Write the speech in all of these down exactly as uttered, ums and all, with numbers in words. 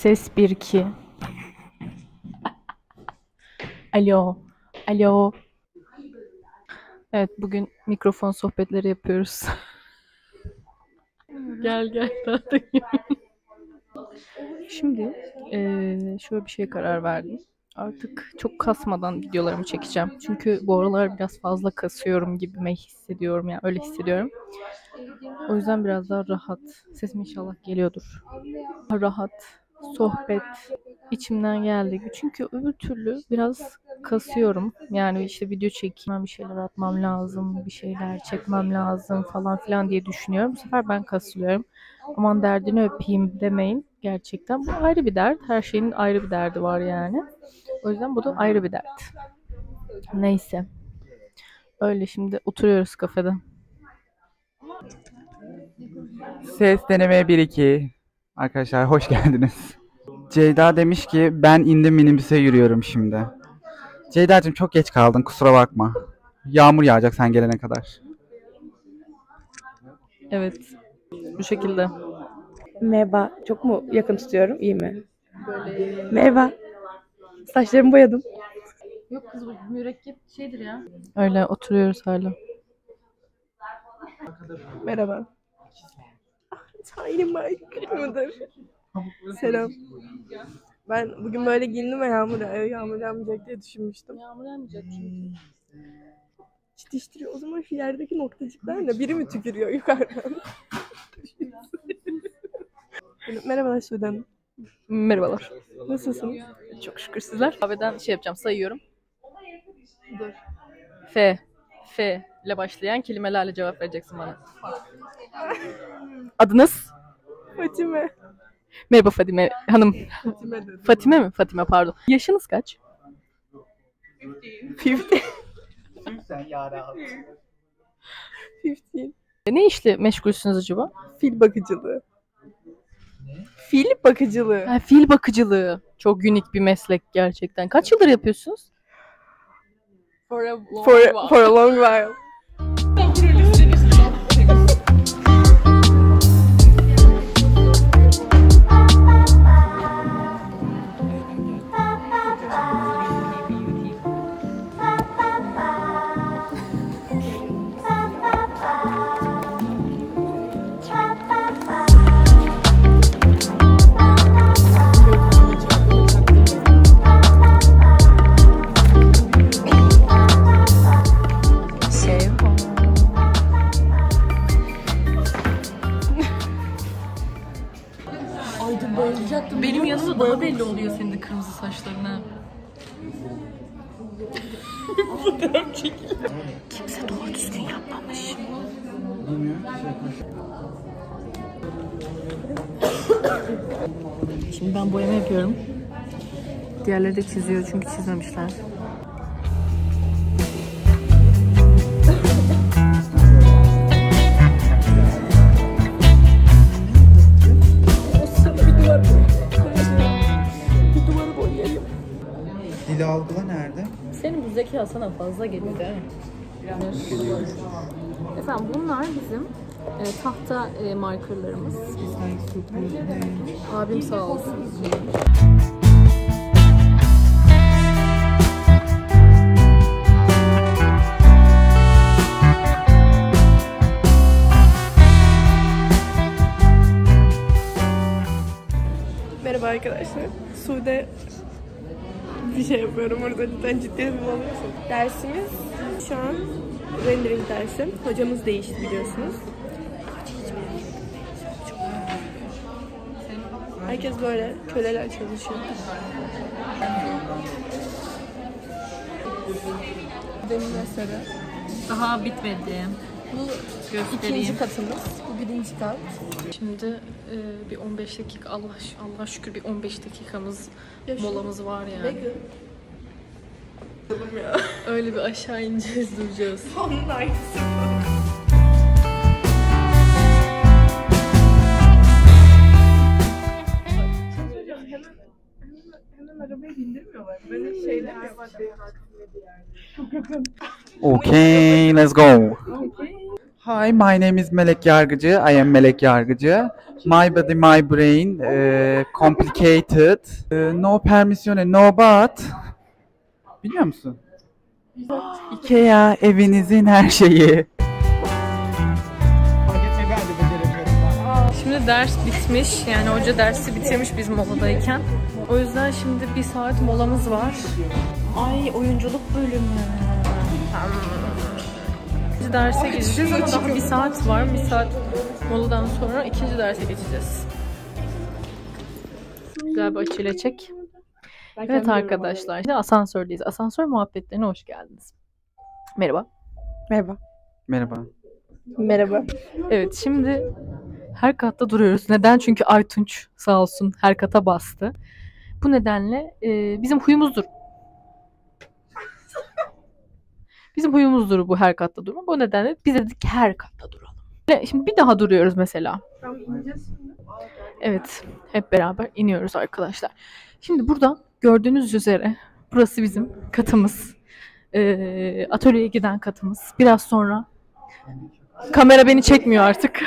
Ses bir iki. Alo. Alo. Evet, bugün mikrofon sohbetleri yapıyoruz. Gel gel. Şimdi eee, şöyle bir şeye karar verdim. Artık çok kasmadan videolarımı çekeceğim. Çünkü bu aralar biraz fazla kasıyorum gibime hissediyorum. Yani öyle hissediyorum. O yüzden biraz daha rahat. Sesim inşallah geliyordur. Rahat, sohbet içimden geldi. Çünkü öbür türlü biraz kasıyorum. Yani işte video çekmem, bir şeyler atmam lazım, bir şeyler çekmem lazım falan filan diye düşünüyorum. Bu sefer ben kasılıyorum. Aman derdini öpeyim demeyin. Gerçekten bu ayrı bir dert. Her şeyin ayrı bir derdi var yani. O yüzden bu da ayrı bir dert. Neyse. Öyle şimdi oturuyoruz kafede. Ses deneme bir iki. Arkadaşlar hoş geldiniz. Ceyda demiş ki ben indim minibüse yürüyorum şimdi. Ceyda'cığım çok geç kaldın, kusura bakma. Yağmur yağacak sen gelene kadar. Evet. Bu şekilde. Merhaba. Çok mu yakın tutuyorum? İyi mi? Böyle... Merhaba. Saçlarımı boyadım. Yok kız, bu mürekkep şeydir ya. Öyle oturuyoruz hala. Merhaba. Tiny Mike mıdır? Selam. Ben bugün böyle giyindim ve yağmur yağıyor. Yağmur yağmayacak diye düşünmüştüm. Yağmur yağmayacak çünkü. Çitiştiriyor. O zaman şu yerdeki noktacıklar ne? Biri mi tükürüyor yukarıdan? Merhabalar Sude Hanım. Merhabalar. Nasılsınız? Çok şükür sizler. Kahveden şey yapacağım, sayıyorum. Dur. F. F ile başlayan kelimelerle cevap vereceksin bana. Adınız? Fatime. Merhaba Fatime Hanım. Fatime dedim. Fatime mi? Fatime pardon. Yaşınız kaç? Fifty. Sen yara al. Fifteen. Ne işle meşgulsünüz acaba? Fil bakıcılığı. Fil bakıcılığı. Ha, fil bakıcılığı. Çok unik bir meslek gerçekten. Kaç yıldır yapıyorsunuz? For a long, for, while. For a long while. Benim yanımda daha belli oluyor senin de kırmızı saçlarına. Fotoğraf çekiyor. Kimse doğru düzgün yapmamış. Şimdi ben boyama yapıyorum. Diğerleri de çiziyor çünkü çizmemişler. Dili algıla nerede? Senin bu zeka sana fazla geliyor değil mi? Efendim bunlar bizim e, tahta e, markerlarımız. Abim sağ olsun. Merhaba arkadaşlar. Sude bir şey yapıyorum orada, lütfen ciddiye alıyorsun. Dersimiz şu an rendering dersi. Hocamız değişti biliyorsunuz. Herkes böyle köleler çalışıyor. Benim mesela. Daha bitmedi. Bu Göstereyim. ikinci katımız. Bu birinci kat. Şimdi e, bir on beş dakika Allah Allah şükür bir on beş dakikamız Ya şu- molamız var yani. Vegan. Ya. Öyle bir aşağı ineceğiz, duracağız. Onun aynısı. Hemen, hemen arabayı bindirmiyorlar. Böyle şeyler yapıyorlar. Okay, let's go. Okay. Hi, my name is Melek Yargıcı. I am Melek Yargıcı. My body, my brain, eh, complicated, eh, no permission, no but. Biliyor musun? Ikea, evinizin her şeyi. Şimdi ders bitmiş. Yani hoca dersi bitirmiş biz moladayken. O yüzden şimdi bir saat molamız var. Ay oyunculuk bölümü. İkinci derse geçeceğiz ama daha bir saat var. Bir saat moladan sonra ikinci derse geçeceğiz. Güzel bir açıyla çek. Evet arkadaşlar. Şimdi asansördeyiz. Asansör muhabbetlerine hoş geldiniz. Merhaba. Merhaba. Merhaba. Merhaba. Evet şimdi her katta duruyoruz. Neden? Çünkü Aytunç sağ olsun her kata bastı. Bu nedenle e, bizim huyumuzdur. Bizim huyumuzdur bu her katta durma. Bu nedenle biz dedik ki her katta duralım. Şimdi bir daha duruyoruz mesela. Evet. Hep beraber iniyoruz arkadaşlar. Şimdi burada gördüğünüz üzere burası bizim katımız. E, atölyeye giden katımız. Biraz sonra kamera beni çekmiyor artık.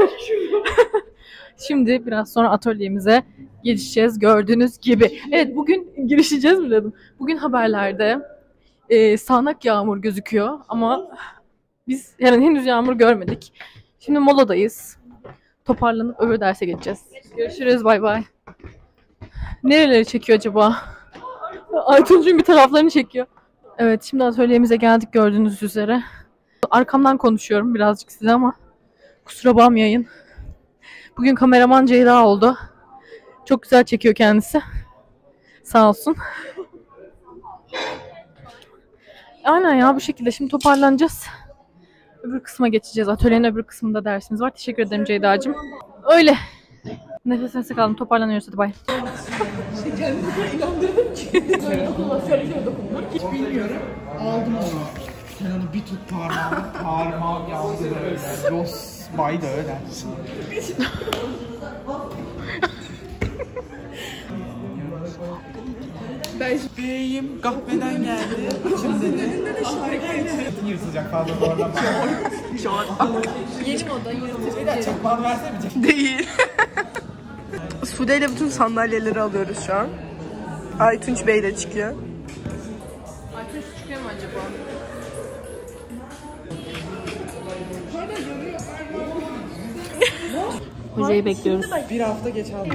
Şimdi biraz sonra atölyemize geçeceğiz gördüğünüz gibi. Evet bugün girişeceğiz mi dedim. Bugün haberlerde e, sağanak yağmur gözüküyor ama biz yani henüz yağmur görmedik. Şimdi moladayız. Toparlanıp öbür derse geçeceğiz. Görüşürüz bay bay. Nereleri çekiyor acaba? Aytuncuğun bir taraflarını çekiyor. Evet şimdi atölyemize geldik gördüğünüz üzere. Arkamdan konuşuyorum birazcık size ama kusura bakmayın. Bugün kameraman Ceyda oldu. Çok güzel çekiyor kendisi. Sağ olsun. Aynen ya bu şekilde. Şimdi toparlanacağız. Öbür kısma geçeceğiz. Atölyenin öbür kısmında dersimiz var. Teşekkür ederim Ceyda'cığım. Öyle. Nefes nefese kaldım. Toparlanıyoruz hadi bay. Hiç bilmiyorum. Aldım onu. Sen onu bir tut parmağını, parmağım yandı böyle. Los baydı öyle. Ben beyim kahveden geldi. İçim dedi. Şarkı yırtılacak fazla zorlama. Çok. Yeni moda yırtıcı. Çok bal verse mi? Değil. Sude ile bütün sandalyeleri alıyoruz şu an. Aytunç Bey de çıkıyor. Aytunç çıkıyor mu acaba? Hocayı bekliyoruz. Bir hafta geç aldım.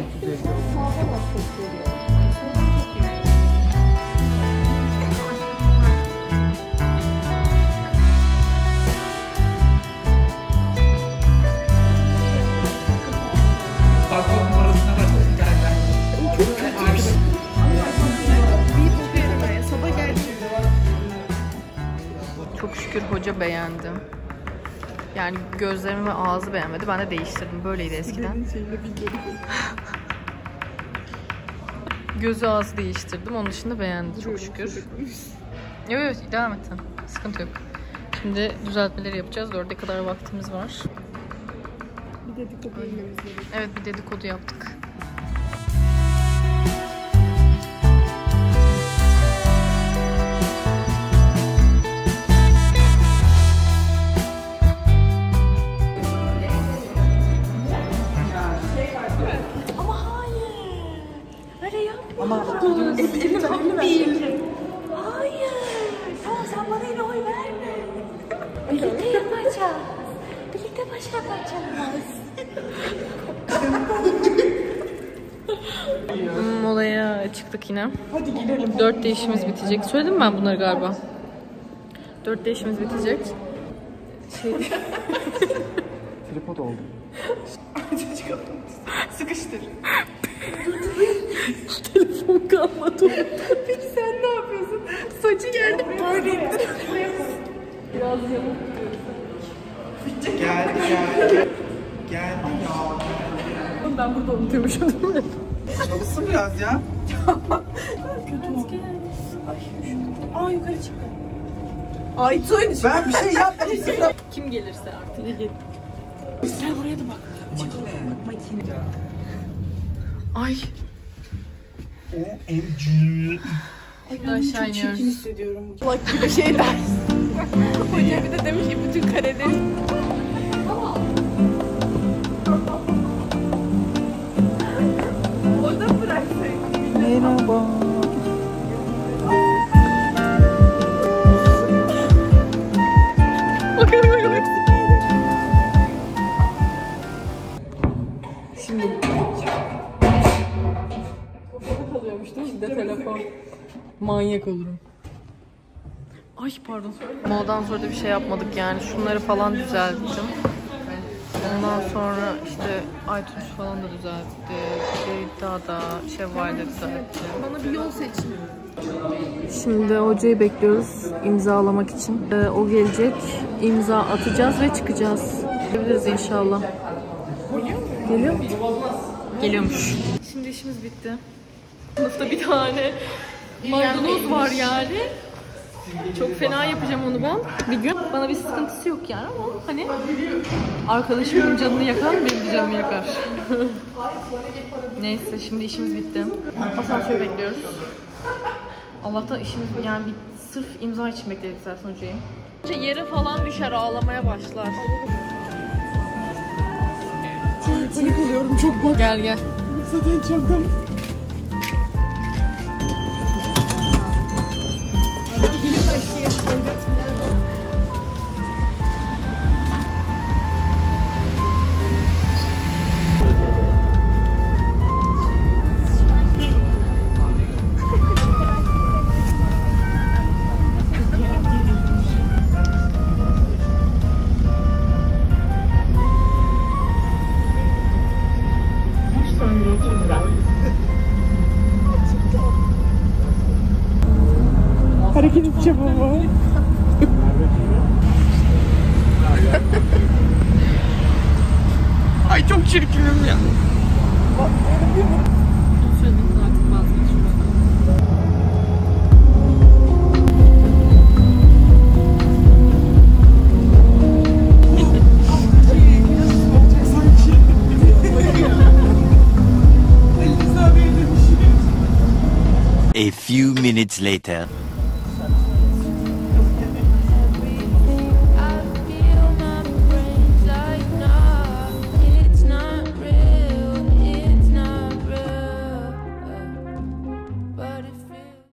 Çok şükür hoca beğendi. Yani gözlerimi ve ağzı beğenmedi. Ben de değiştirdim. Böyleydi eskiden. Gözü ağzı değiştirdim. Onun dışında beğendi çok şükür. Yok yok devam et sen. Sıkıntı yok. Şimdi düzeltmeleri yapacağız. Dörde kadar vaktimiz var. Bir dedikodu yapmamız gerekiyor. Evet bir dedikodu yaptık. Ama Emin değil. Hayır. Tamam sen bana yine oy verme. Birlikte yapacağız. Birlikte baş yapacağız. Molaya çıktık yine. Hadi gidelim. Dörtte işimiz bitecek. Söyledim mi ben bunları galiba? Dörtte işimiz bitecek. Şey... tripod oldu. Sıkıştır. Telefon kalmadı. Peki sen ne yapıyorsun? Saçı geldi böyle indir. Biraz yamuk. Geldi geldi. Geldi ya. Ben burada unutuyormuşum değil mi? Çalışsın biraz ya. Kötü oldu. Aa yukarı çık. Aytunç. Ben bir şey yapmadım. Kim gelirse artık. Sen buraya da bak. Makine. Ay. O M G. Aşağı Çok çirkin iniyoruz. hissediyorum. Bak bir şey ders. Hoca bir de demiş ki bütün kareleri tadına bak. Şimdi kalıyormuş değil mi? Bir de telefon. Manyak olurum. Ay pardon. Moladan sonra da bir şey yapmadık yani. Şunları falan düzelttim. Ondan sonra işte Aytunç falan da düzeltti. Ceyda da, Şevval de düzeltti. Bana bir yol seçin. Şimdi hocayı bekliyoruz imzalamak için. Ee, o gelecek. İmza atacağız ve çıkacağız. Gidebiliriz inşallah. Geliyor mu? Geliyormuş. Şimdi işimiz bitti. Sınıfta bir tane maydanoz var yani. Çok fena yapacağım onu ben. Bir gün bana bir sıkıntısı yok yani ama hani arkadaşımın canını yakan benim de canımı yakar. Neyse şimdi işimiz bitti. Asansör bekliyoruz. Allah'tan işimiz yani bir sırf imza için bekledik zaten hocayı. Yere falan düşer ağlamaya başlar. Panik oluyorum çok bak. Gel gel. Zaten çantam. Hareket edeceğim ama. Ay çok çirkinim ya. A few minutes later.